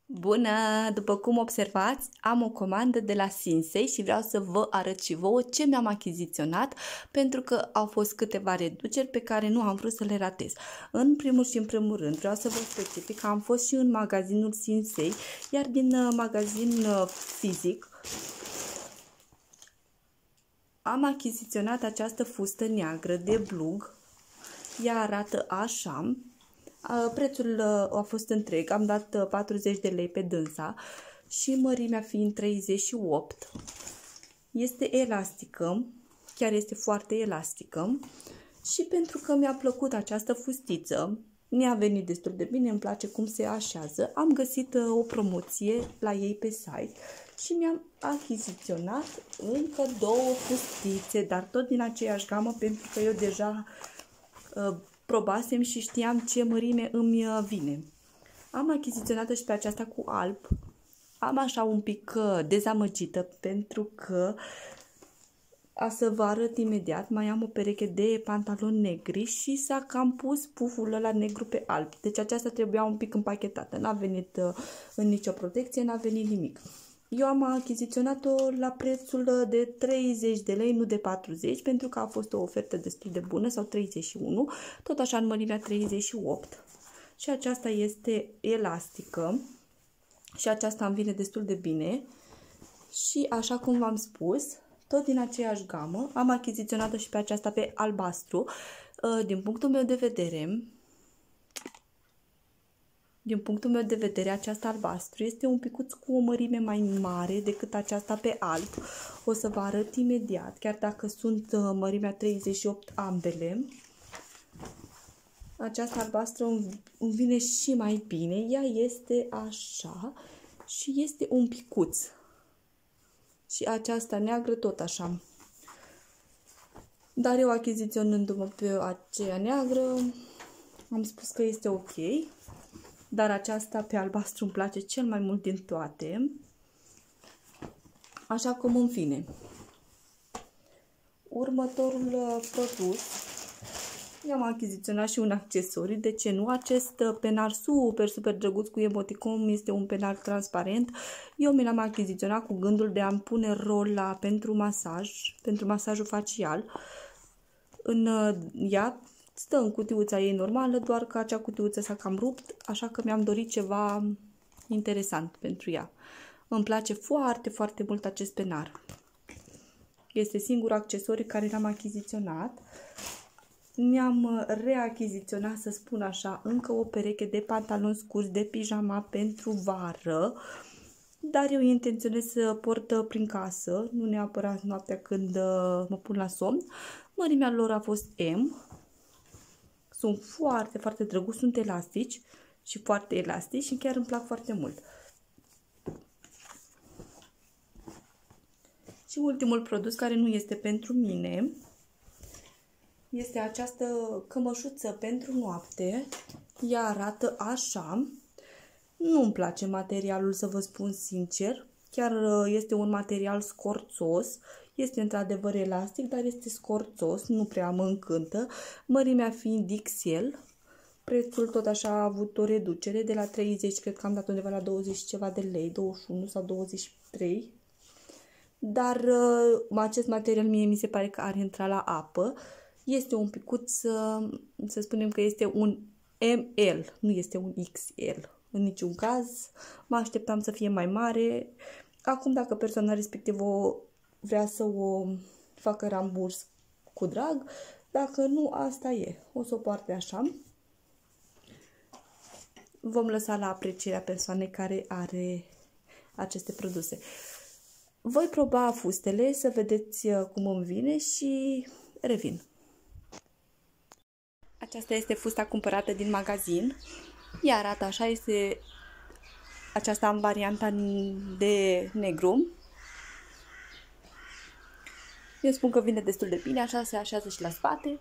Bună! După cum observați, am o comandă de la Sinsei și vreau să vă arăt și vouă ce mi-am achiziționat, pentru că au fost câteva reduceri pe care nu am vrut să le ratez. În primul și în primul rând vreau să vă specific că am fost și în magazinul Sinsei, iar din magazin fizic am achiziționat această fustă neagră de blug. Ea arată așa. Prețul a fost întreg, am dat 40 de lei pe dânsa și mărimea fiind 38. Este elastică, chiar este foarte elastică și pentru că mi-a plăcut această fustiță, mi-a venit destul de bine, îmi place cum se așează, am găsit o promoție la ei pe site și mi-am achiziționat încă două fustițe, dar tot din aceeași gamă, pentru că eu deja probasem și știam ce mărime îmi vine. Am achiziționat și pe aceasta cu alb. Am așa un pic dezamăgită pentru că, a să vă arăt imediat, mai am o pereche de pantaloni negri și s-a cam pus puful ăla negru pe alb. Deci aceasta trebuia un pic împachetată. N-a venit în nicio protecție, n-a venit nimic. Eu am achiziționat-o la prețul de 30 de lei, nu de 40, pentru că a fost o ofertă destul de bună, sau 31, tot așa în mărimea 38. Și aceasta este elastică și aceasta îmi vine destul de bine. Și așa cum v-am spus, tot din aceeași gamă, am achiziționat-o și pe aceasta pe albastru. Din punctul meu de vedere, aceasta albastru este un picuț cu o mărime mai mare decât aceasta pe alb. O să vă arăt imediat, chiar dacă sunt mărimea 38 ambele. Aceasta albastră îmi vine și mai bine. Ea este așa și este un picuț. Și aceasta neagră tot așa. Dar eu, achiziționându-mă pe aceea neagră, am spus că este ok. Dar aceasta pe albastru îmi place cel mai mult din toate. Așa cum îmi vine. Următorul produs. I-am achiziționat și un accesoriu. De ce nu? Acest penar super drăguț cu emoticon este un penar transparent. Eu mi l-am achiziționat cu gândul de a-mi pune rola pentru masaj, pentru masajul facial. În ea stă în cutiuța ei normală, doar că acea cutiuță s-a cam rupt, așa că mi-am dorit ceva interesant pentru ea. Îmi place foarte mult acest penar. Este singurul accesoriu care l-am achiziționat. Mi-am reachiziționat, să spun așa, încă o pereche de pantaloni scurți de pijama pentru vară, dar eu intenționez să port prin casă, nu neapărat noaptea când mă pun la somn. Mărimea lor a fost M. Sunt foarte drăguți, sunt elastici și foarte elastici și chiar îmi plac foarte mult. Și ultimul produs, care nu este pentru mine, este această cămășuță pentru noapte. Ea arată așa. Nu îmi place materialul, să vă spun sincer. Chiar este un material scorțos. Este într-adevăr elastic, dar este scorțos, nu prea mă încântă. Mărimea fiind XL. Prețul tot așa a avut o reducere de la 30, cred că am dat undeva la 20 ceva de lei, 21 sau 23. Dar acest material mie mi se pare că are intrat la apă. Este un picuț, să spunem că este un ML, nu este un XL. În niciun caz, mă așteptam să fie mai mare. Acum, dacă persoana respectivă vrea să o facă ramburs, cu drag, dacă nu, asta e. O să o poarte așa. Vom lăsa la aprecierea persoanei care are aceste produse. Voi proba fustele, să vedeți cum îmi vine și revin. Aceasta este fusta cumpărată din magazin. Ea arată așa, este aceasta în varianta de negru. Eu spun că vine destul de bine, așa se așează și la spate.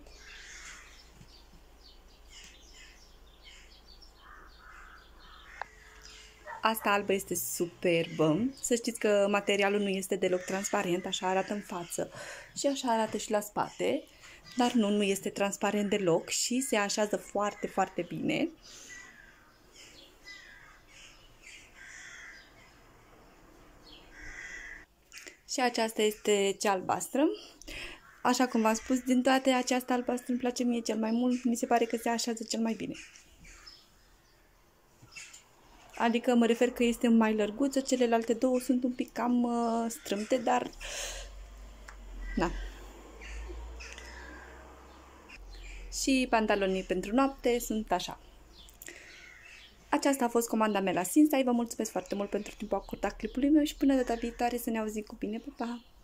Asta albă este superbă. Să știți că materialul nu este deloc transparent, așa arată în față și așa arată și la spate. Dar nu este transparent deloc și se așează foarte bine. Și aceasta este cea albastră. Așa cum v-am spus, din toate aceasta albastră îmi place mie cel mai mult, mi se pare că se așează cel mai bine. Adică mă refer că este mai lărguță, celelalte două sunt un pic cam strâmte, dar na. Și pantalonii pentru noapte sunt așa. Aceasta a fost comanda mea la Sinsay. Vă mulțumesc foarte mult pentru timpul acordat clipului meu și până data viitoare să ne auzim cu bine. Pa, pa!